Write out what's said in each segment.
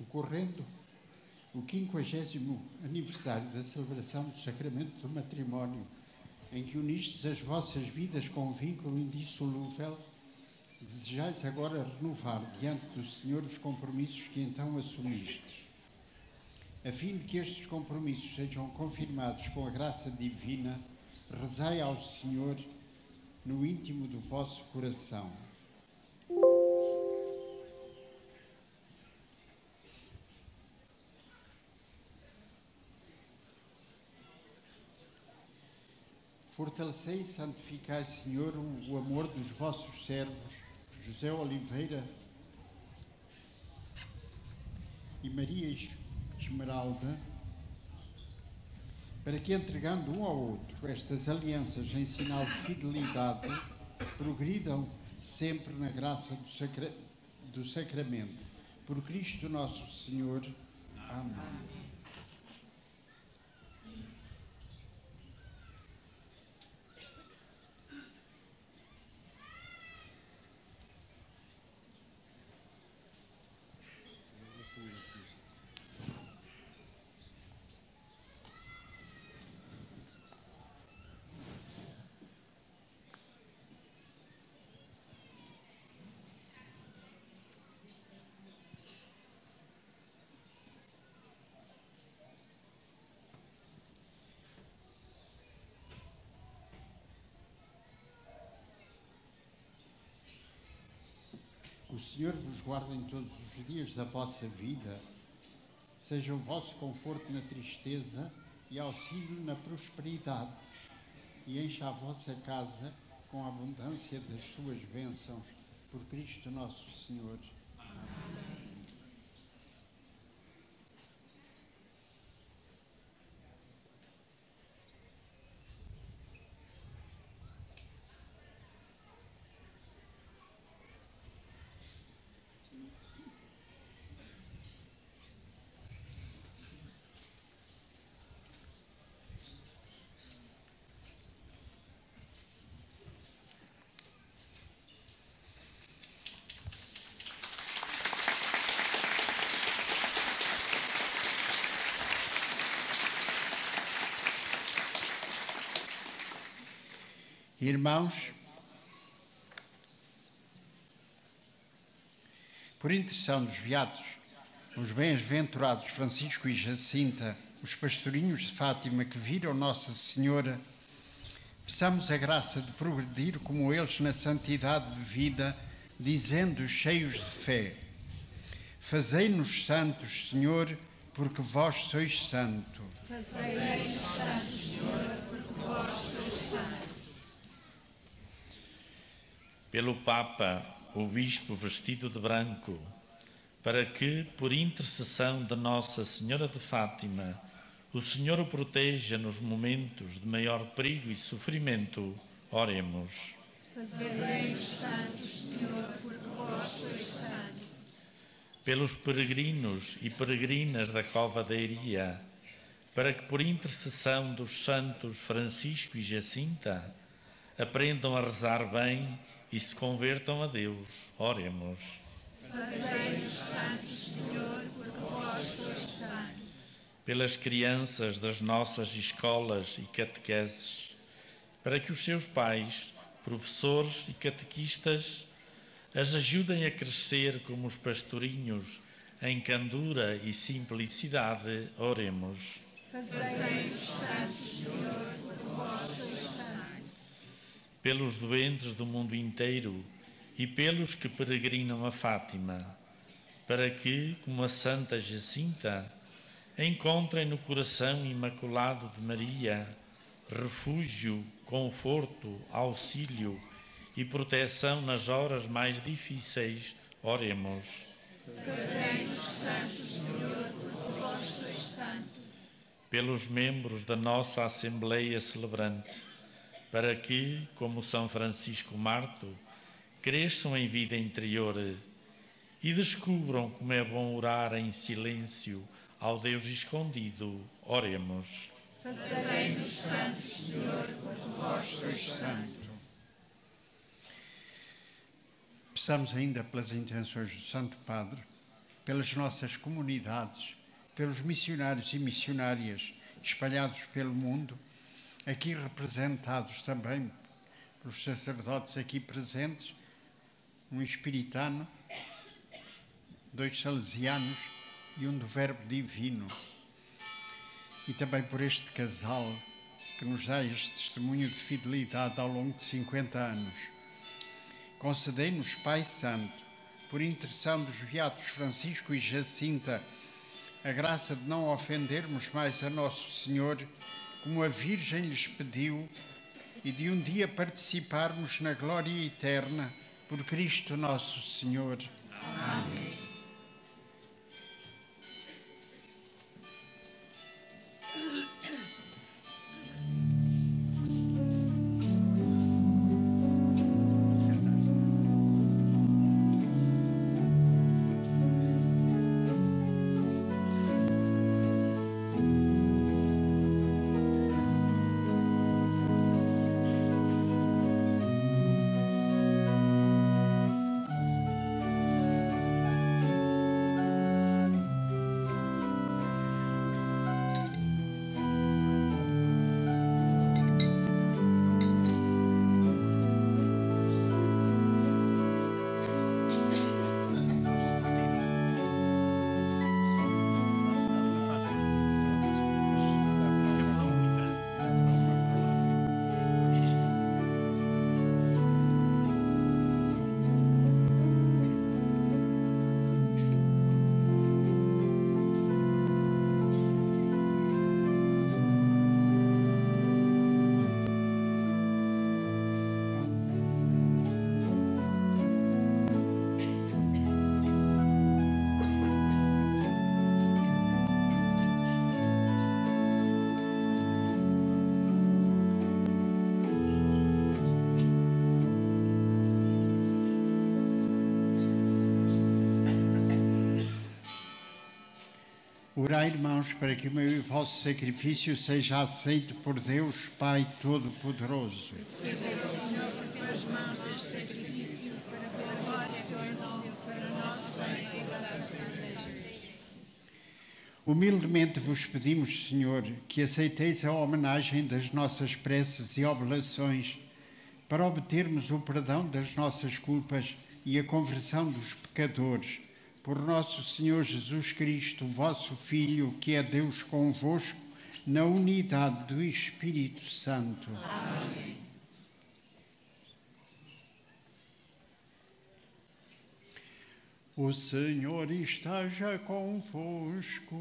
Ocorrendo o 50º aniversário da celebração do sacramento do matrimónio, em que unistes as vossas vidas com um vínculo indissolúvel, desejais agora renovar diante do Senhor os compromissos que então assumistes. A fim de que estes compromissos sejam confirmados com a graça divina, rezai ao Senhor no íntimo do vosso coração. Fortalecei e santificai, Senhor, o amor dos vossos servos, José Oliveira e Maria Esmeralda, para que, entregando um ao outro estas alianças em sinal de fidelidade, progridam sempre na graça do sacramento. Por Cristo nosso Senhor. Amém. O Senhor vos guarde em todos os dias da vossa vida, seja o vosso conforto na tristeza e auxílio na prosperidade, e encha a vossa casa com a abundância das suas bênçãos, por Cristo nosso Senhor. Amém. Irmãos, por intercessão dos beatos, os bem-aventurados Francisco e Jacinta, os pastorinhos de Fátima que viram Nossa Senhora, peçamos a graça de progredir como eles na santidade de vida, dizendo cheios de fé: fazei-nos santos, Senhor, porque vós sois santo. Fazei-nos santos, Senhor, porque vós sois santo. Pelo Papa, o Bispo vestido de branco, para que, por intercessão de Nossa Senhora de Fátima, o Senhor o proteja nos momentos de maior perigo e sofrimento, oremos. Fazei-nos santos, Senhor, porque vós sois santo. Pelos peregrinos e peregrinas da Cova da Iria, para que, por intercessão dos santos Francisco e Jacinta, aprendam a rezar bem e se convertam a Deus. Oremos. Fazei-nos santos, Senhor, porque vós sois santo. Pelas crianças das nossas escolas e catequeses, para que os seus pais, professores e catequistas as ajudem a crescer como os pastorinhos em candura e simplicidade. Oremos. Fazei-nos santos, Senhor, porque vós sois santo. Pelos doentes do mundo inteiro e pelos que peregrinam a Fátima, para que, como a Santa Jacinta, encontrem no coração imaculado de Maria refúgio, conforto, auxílio e proteção nas horas mais difíceis. Oremos. Fazei-nos santos, Senhor, porque vós sois santo. Pelos membros da nossa Assembleia Celebrante, para que, como São Francisco Marto, cresçam em vida interior e descubram como é bom orar em silêncio ao Deus escondido. Oremos. Fazei-nos santos, Senhor, porque vós sois santo. Peçamos ainda pelas intenções do Santo Padre, pelas nossas comunidades, pelos missionários e missionárias espalhados pelo mundo, aqui representados também pelos sacerdotes aqui presentes, um espiritano, 2 salesianos e um do Verbo Divino. E também por este casal que nos dá este testemunho de fidelidade ao longo de 50 anos. Concedei-nos, Pai Santo, por intercessão dos beatos Francisco e Jacinta, a graça de não ofendermos mais a Nosso Senhor, como a Virgem lhes pediu, e de um dia participarmos na glória eterna por Cristo Nosso Senhor. Amém. Orai, irmãos, para que o meu e o vosso sacrifício seja aceito por Deus, Pai Todo-Poderoso. Seja o Senhor por tuas mãos este sacrifício, para a tua glória e teu nome, para o nosso bem e para a Santa Igreja. Humildemente vos pedimos, Senhor, que aceiteis a homenagem das nossas preces e oblações, para obtermos o perdão das nossas culpas e a conversão dos pecadores, por nosso Senhor Jesus Cristo, vosso Filho, que é Deus convosco, na unidade do Espírito Santo. Amém. O Senhor esteja convosco.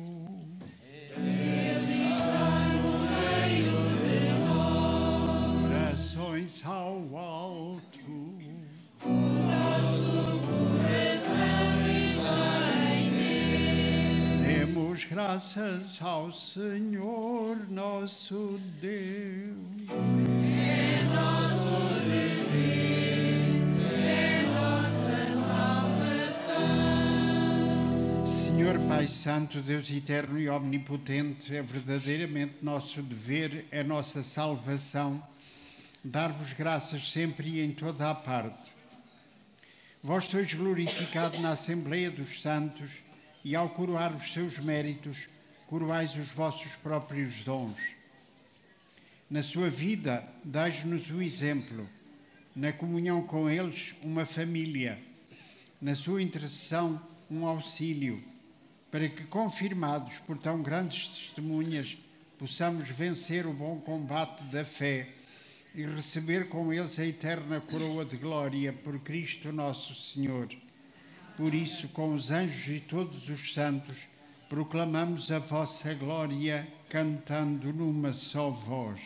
Ele está no meio de nós. Orações ao alto. O nosso coração está em Deus. Demos graças ao Senhor nosso Deus. É nosso dever, é nossa salvação. Senhor Pai Santo, Deus eterno e omnipotente, é verdadeiramente nosso dever, é nossa salvação, dar-vos graças sempre e em toda a parte. Vós sois glorificado na Assembleia dos Santos e, ao coroar os seus méritos, coroais os vossos próprios dons. Na sua vida, dais-nos o exemplo, na comunhão com eles, uma família, na sua intercessão, um auxílio, para que, confirmados por tão grandes testemunhas, possamos vencer o bom combate da fé e receber com eles a eterna coroa de glória por Cristo nosso Senhor. Por isso, com os anjos e todos os santos, proclamamos a vossa glória, cantando numa só voz.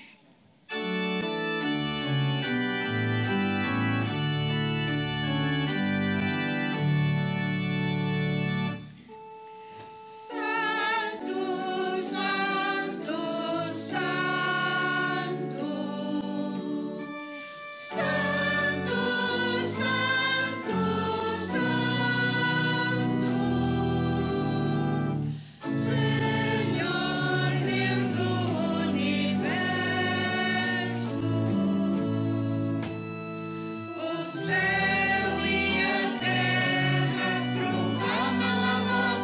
O céu e a terra proclamam a vossa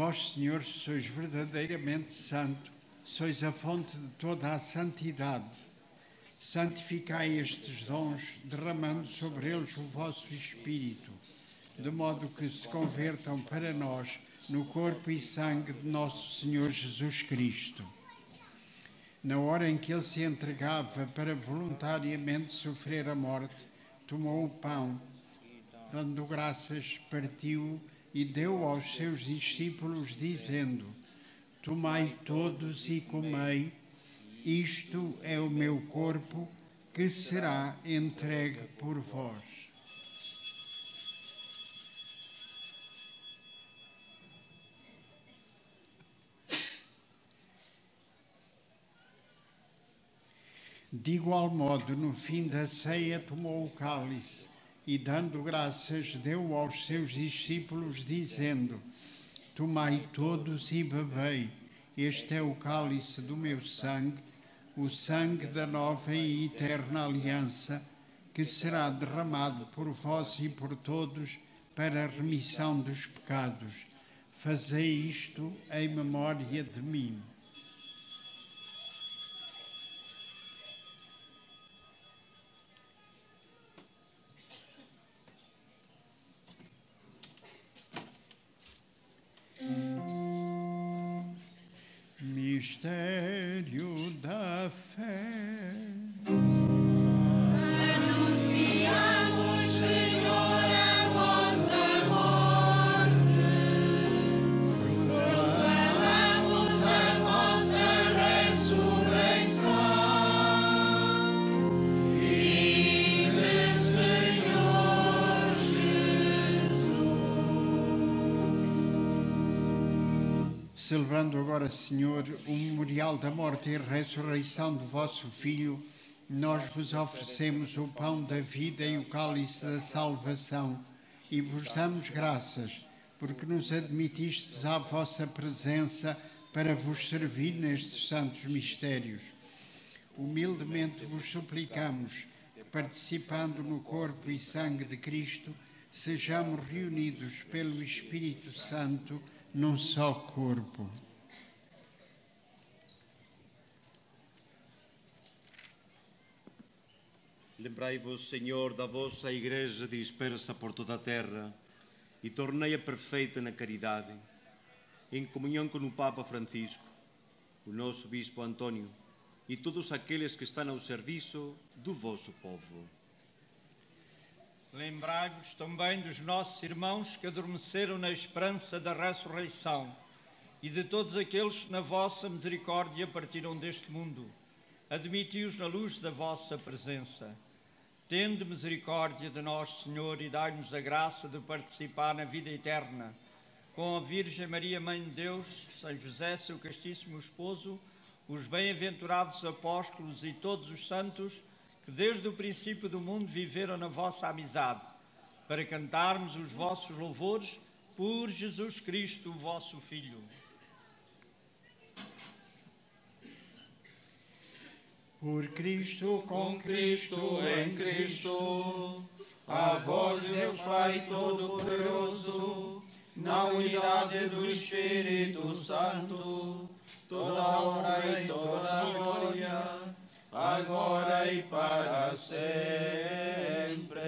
Vós, Senhor, sois verdadeiramente santo, sois a fonte de toda a santidade. Santificai estes dons, derramando sobre eles o vosso Espírito, de modo que se convertam para nós no corpo e sangue de nosso Senhor Jesus Cristo. Na hora em que ele se entregava para voluntariamente sofrer a morte, tomou o pão, dando graças, partiu e deu aos seus discípulos, dizendo: Tomai todos e comei, isto é o meu corpo, que será entregue por vós. De igual modo, no fim da ceia, tomou o cálice e, dando graças, deu aos seus discípulos, dizendo: Tomai todos e bebei, este é o cálice do meu sangue, o sangue da nova e eterna aliança, que será derramado por vós e por todos para a remissão dos pecados. Fazei isto em memória de mim. Mistério da fé. Anunciamos, Senhor, a vossa morte, proclamamos a vossa ressurreição. Vive, Senhor Jesus. Celebrando agora, Senhor, o memorial da morte e ressurreição do vosso Filho, nós vos oferecemos o pão da vida e o cálice da salvação e vos damos graças, porque nos admitistes à vossa presença para vos servir nestes santos mistérios. Humildemente vos suplicamos que, participando no corpo e sangue de Cristo, sejamos reunidos pelo Espírito Santo num só corpo. Lembrai-vos, Senhor, da vossa Igreja dispersa por toda a terra e tornei-a perfeita na caridade, em comunhão com o Papa Francisco, o nosso Bispo António e todos aqueles que estão ao serviço do vosso povo. Lembrai-vos também dos nossos irmãos que adormeceram na esperança da ressurreição e de todos aqueles que na vossa misericórdia partiram deste mundo. Admiti-os na luz da vossa presença. Tende misericórdia de nós, Senhor, e dai-nos a graça de participar na vida eterna. Com a Virgem Maria, Mãe de Deus, São José, seu castíssimo esposo, os bem-aventurados apóstolos e todos os santos que desde o princípio do mundo viveram na vossa amizade, para cantarmos os vossos louvores por Jesus Cristo, vosso Filho. Por Cristo, com Cristo, em Cristo, a vós, Deus Pai Todo-Poderoso, na unidade do Espírito Santo, toda a honra e toda a glória, agora e para sempre.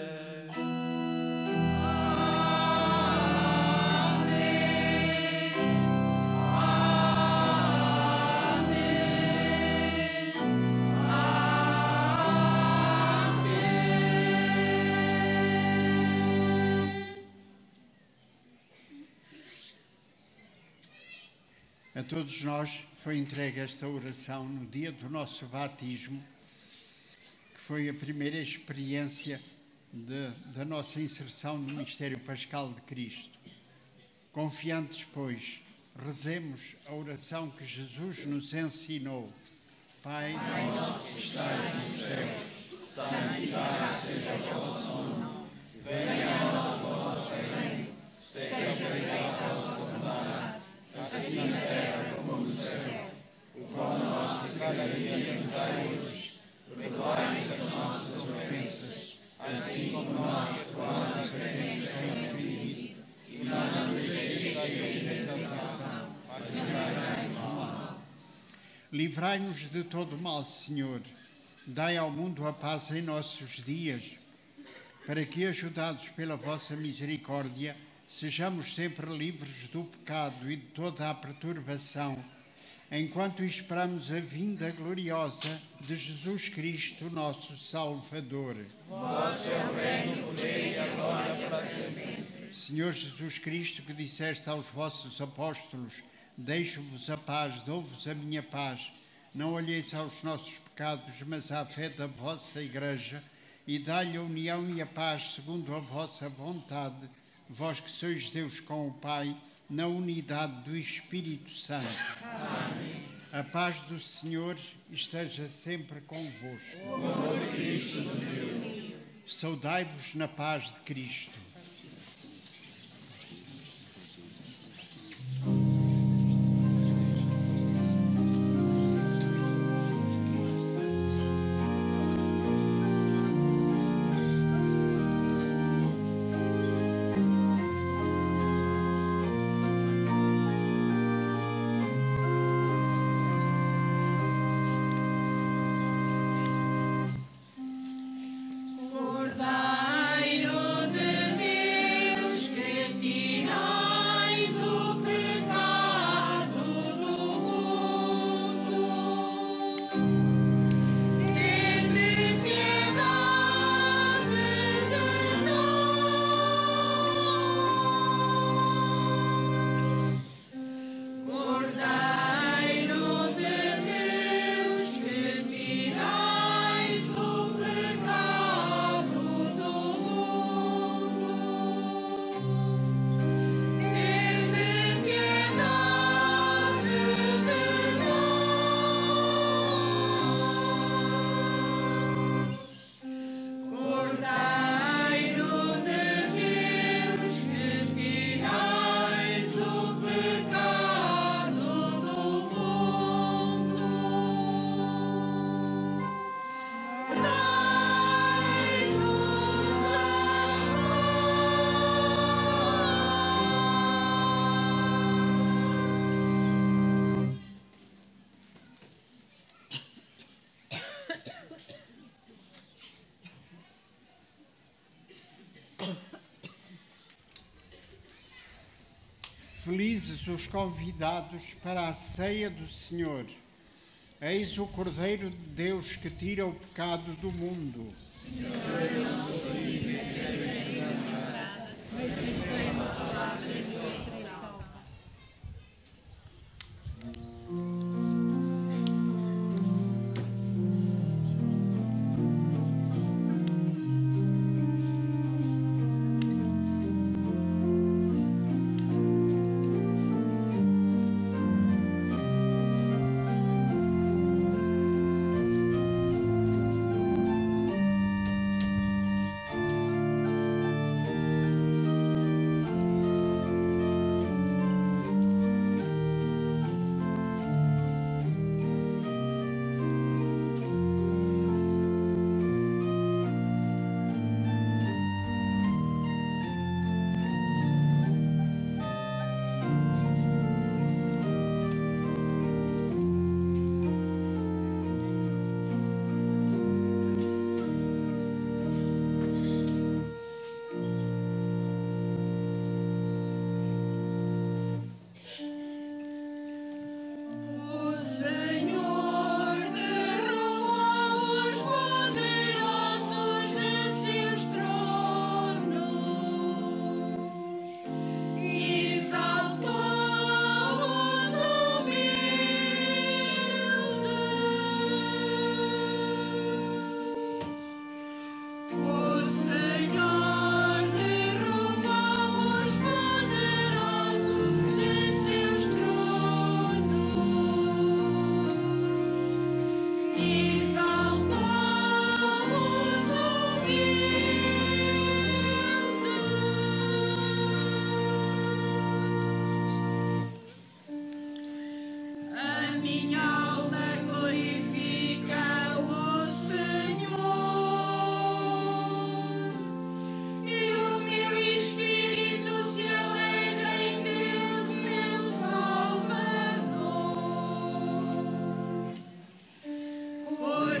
A todos nós foi entregue esta oração no dia do nosso batismo, que foi a primeira experiência da nossa inserção no mistério pascal de Cristo. Confiantes, pois, rezemos a oração que Jesus nos ensinou. Pai nosso que estás nos céus, santificado seja o vosso nome, venha a nós o vosso reino, seja feita a vossa vontade, assim na terra como no céu. O pão nosso de cada dia nos dai hoje, perdoai-nos as nossas ofensas, assim como nós perdoamos a quem nos tem ofendido, e não nos deixeis cair em tentação, Livrai-nos de todo o mal, Senhor. Dai ao mundo a paz em nossos dias, para que, ajudados pela vossa misericórdia, sejamos sempre livres do pecado e de toda a perturbação, enquanto esperamos a vinda gloriosa de Jesus Cristo, nosso Salvador. Vosso é o reino, o poder e a glória para sempre. Senhor Jesus Cristo, que disseste aos vossos apóstolos: deixo-vos a paz, dou-vos a minha paz. Não olheis aos nossos pecados, mas à fé da vossa Igreja, e dai-lhe a união e a paz segundo a vossa vontade, vós que sois Deus com o Pai, na unidade do Espírito Santo. Amém. A paz do Senhor esteja sempre convosco. O amor de Cristo nos uniu. Saudai-vos na paz de Cristo. Felizes os convidados para a ceia do Senhor. Eis o Cordeiro de Deus que tira o pecado do mundo. Senhor, eu não sou digno de ter a morada, mas dizei uma palavra e sou salva.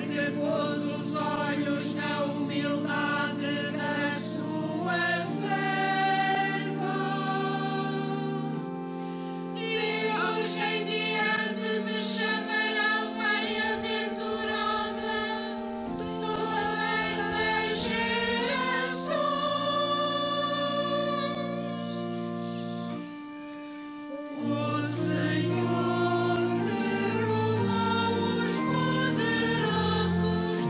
que pôs os olhos na humildade da sua serva. De hoje em diante me chamarão bem-aventurada todas as gerações. O Senhor derrubou os poderosos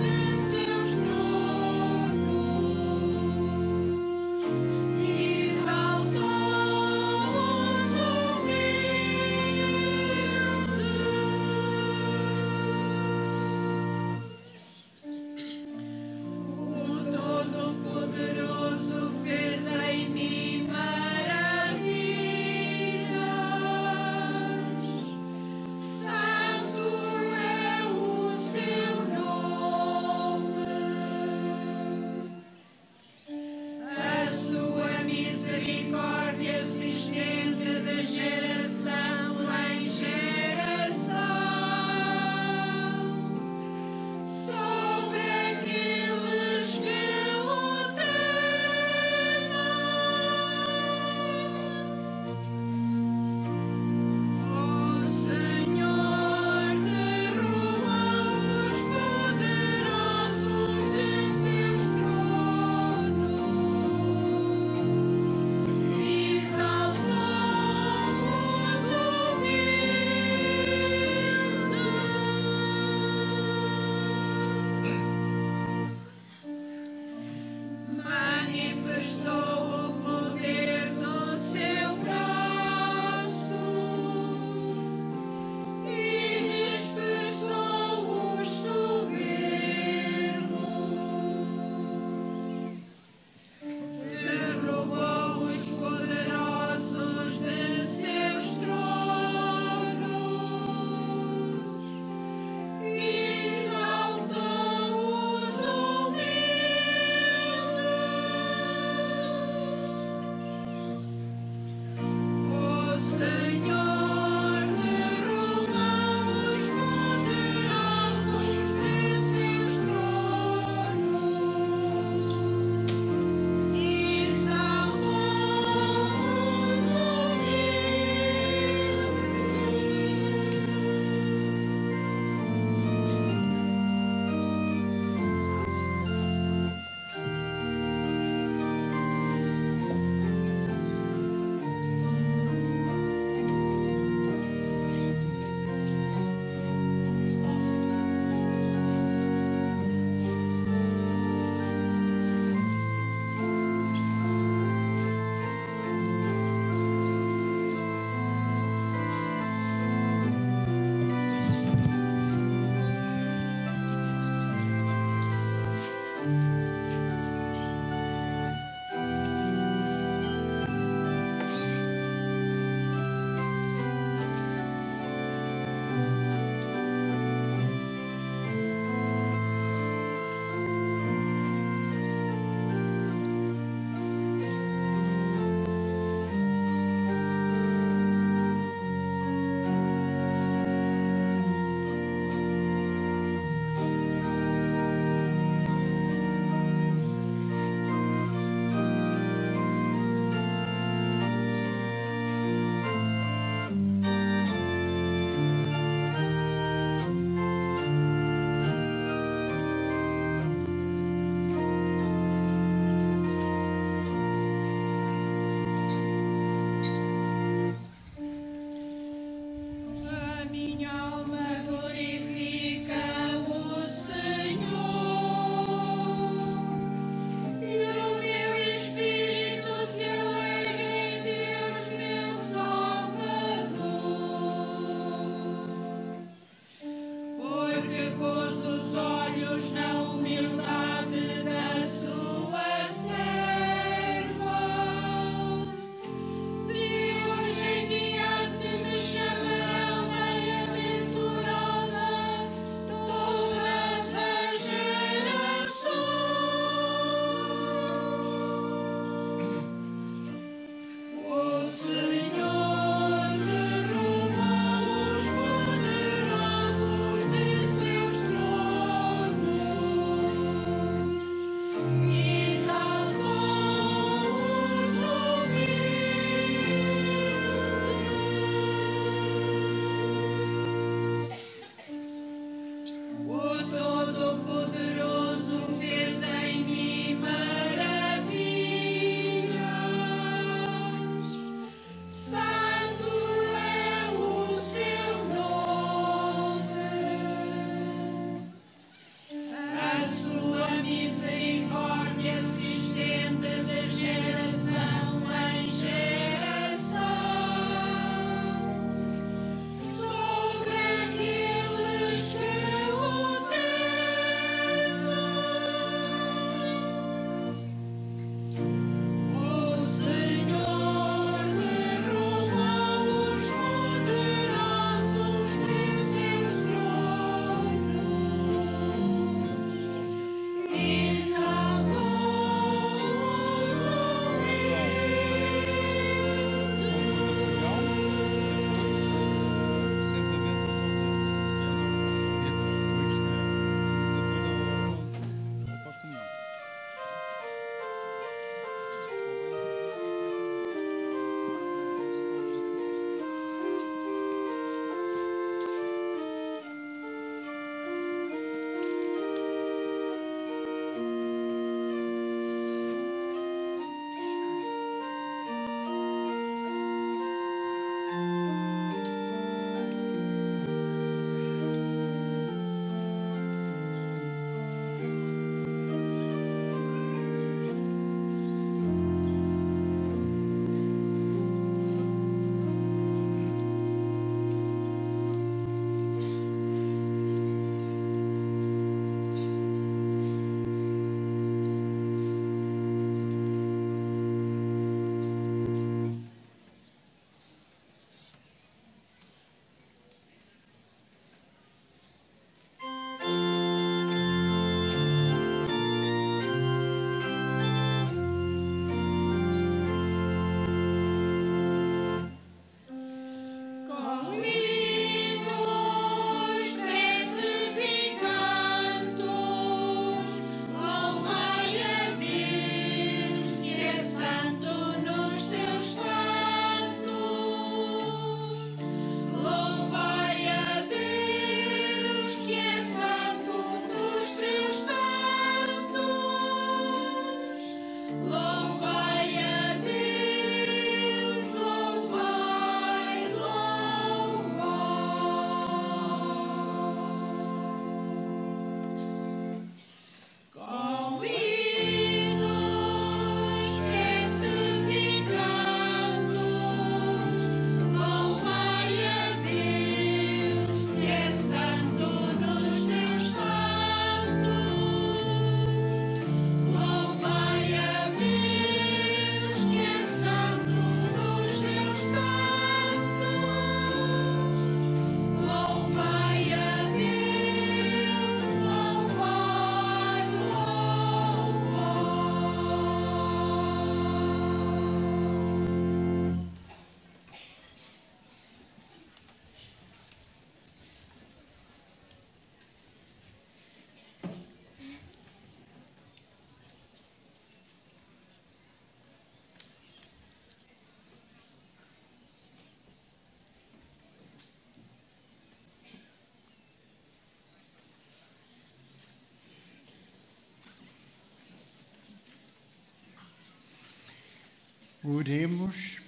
Oremos.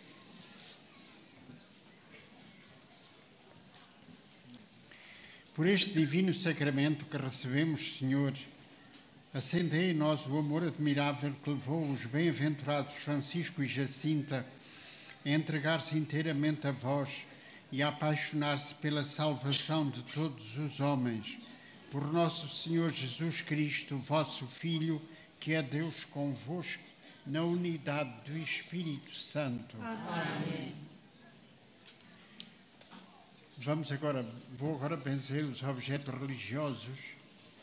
Por este divino sacramento que recebemos, Senhor, acendei em nós o amor admirável que levou os bem-aventurados Francisco e Jacinta a entregar-se inteiramente a vós e a apaixonar-se pela salvação de todos os homens. Por nosso Senhor Jesus Cristo, vosso Filho, que é Deus convosco, na unidade do Espírito Santo. Amém. Vou agora benzer os objetos religiosos.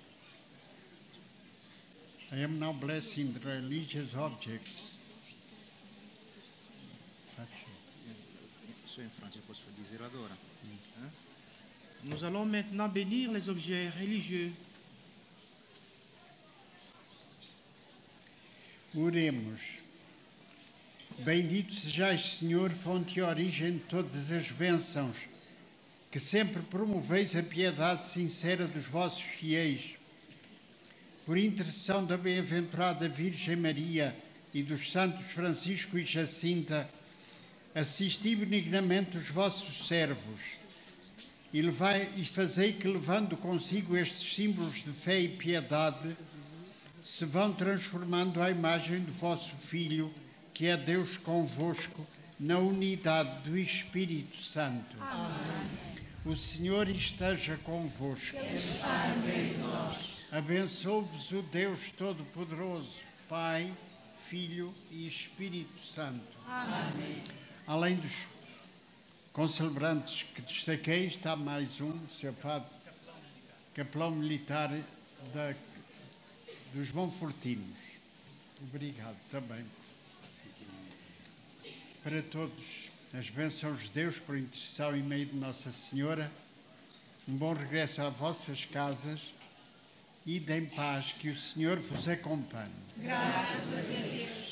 I am now blessing the religious objects. Isso em francês, posso dizer agora. Nous allons maintenant bénir les objets religieux. Oremos. Bendito sejais, Senhor, fonte e origem de todas as bênçãos, que sempre promoveis a piedade sincera dos vossos fiéis. Por intercessão da bem-aventurada Virgem Maria e dos santos Francisco e Jacinta, assisti benignamente os vossos servos e fazei que, levando consigo estes símbolos de fé e piedade, se vão transformando à imagem do vosso Filho, que é Deus convosco, na unidade do Espírito Santo. Amém. O Senhor esteja convosco. Ele está no meio de nós. Abençoe-vos o Deus Todo-Poderoso, Pai, Filho e Espírito Santo. Amém. Além dos concelebrantes que destaquei, está mais um, Sr. Padre, capelão militar dos Monfortinos. Obrigado também. Para todos, as bênçãos de Deus por intercessão em meio de Nossa Senhora, um bom regresso às vossas casas e em paz, que o Senhor vos acompanhe. Graças a Deus.